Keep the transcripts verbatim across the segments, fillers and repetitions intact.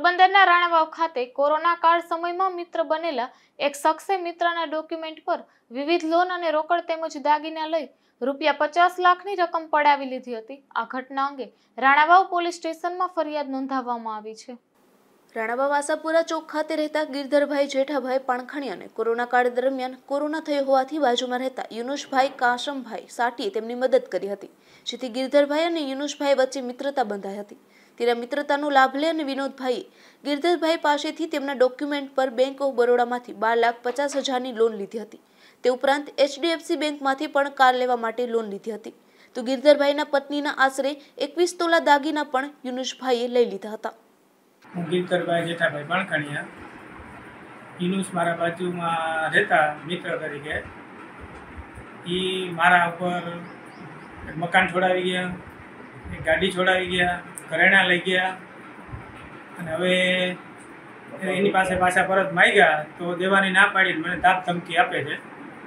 પોરબંદરના રાણાવાવ ખાતે કોરોના કાળ સમયમાં મિત્ર બનેલા એક શખ્સે મિત્રના ડોક્યુમેન્ટ પર વિવિધ લોન અને રોકડ તેમજ દાગીના લઈ રૂપિયા પચાસ લાખની રકમ પડાવી લીધી હતી। આ ઘટના અંગે રાણાવાવ પોલીસ સ્ટેશનમાં ફરિયાદ નોંધાવવામાં આવી છે। રાણાવાવ આશાપુરા ચોક ખાતે રહેતા ગિરધરભાઈ જેઠાભાઈ પાણખણિયાને કોરોના કાળ દરમિયાન કોરોના થયો હોવાથી બાજુમાં રહેતા યુનુસભાઈ કાશમભાઈ સાટીએ તેમની મદદ કરી હતી, જેથી ગિરધરભાઈ અને યુનુસભાઈ વચ્ચે મિત્રતા બંધાઈ હતી। તેના મિત્રતાનો લાભ લઈ અને વિનોદભાઈએ ગિરધરભાઈ પાસેથી તેમના ડોક્યુમેન્ટ પર બેંક ઓફ બરોડામાંથી બાર લાખ પચાસ હજારની લોન લીધી હતી। તે ઉપરાંત એચડીએફસી બેંકમાંથી પણ કાર લેવા માટે લોન લીધી હતી। તો ગિરધરભાઈના પત્નીના આશરે એકવીસ તોલા દાગીના પણ યુનુસભાઈએ લઈ લીધા હતા। હું ગિરધરભાઈ જેઠાભાઈ પાણખણિયા, યુનુસ મારા બાજુમાં રહેતા મિત્ર તરીકે એ મારા ઉપર મકાન છોડાવી ગયા, એક ગાડી છોડાવી ગયા, ઘરેણા લઈ ગયા અને હવે એની પાસે પાછા પરત માંગ્યા તો દેવાની ના પાડીને મને ધાક ધમકી આપે છે।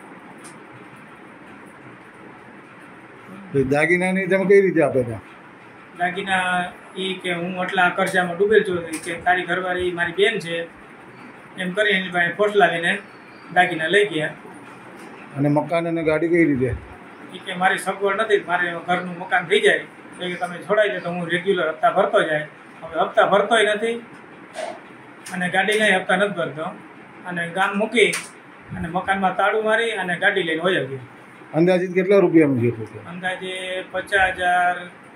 દાગીનાની તમે કઈ રીતે આપે છે? દાગીના એ કે હું આટલા કરજામાં ડૂબેલ છું કે તારી ઘરવાળી મારી બેન છે એમ કરી એની પાસે ફોસલાવીને દાગીના લઈ ગયા। અને મકાન અને ગાડી કઈ રીતે? એ કે મારી સગવડ નથી, મારે ઘરનું મકાન થઈ જાય તો કે તમે છોડાઈ દે તો હું રેગ્યુલર હપ્તા ભરતો જાય। હવે હપ્તા ભરતોય નથી અને ગાડી લઈ હપ્તા નથી ભરતો અને ગામ મૂકી અને મકાનમાં તાળું મારી અને ગાડી લઈને વયો ગયો। અંદાજિત કેટલા રૂપિયાનું છે? અંદાજે પચાસ હજાર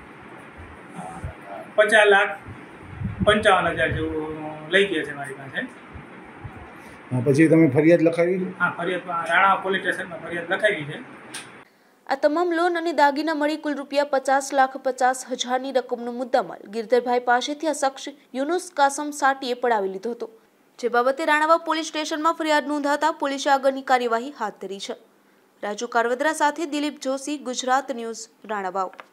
પચાસ લાખ પંચાવન હજાર જેવું લઈ ગયા છે મારી પાસે। પછી તમે ફરિયાદ લખાવી? હા, ફરિયાદમાં રાણા પોલીસ સ્ટેશનમાં ફરિયાદ લખાવી છે। આ તમામ લોન અને દાગીના મળી કુલ રૂપિયા પચાસ લાખ પચાસ હજારની રકમનો મુદ્દામાલ ગિરધરભાઈ પાસેથી આ શખ્સ યુનુસ કાસમ સાટીએ પડાવી લીધો હતો, જે બાબતે રાણાવાવ પોલીસ સ્ટેશનમાં ફરિયાદ નોંધાતા પોલીસે આગળની કાર્યવાહી હાથ ધરી છે। રાજુ કારવદરા સાથે દિલીપ જોશી, ગુજરાત ન્યૂઝ, રાણાવાવ।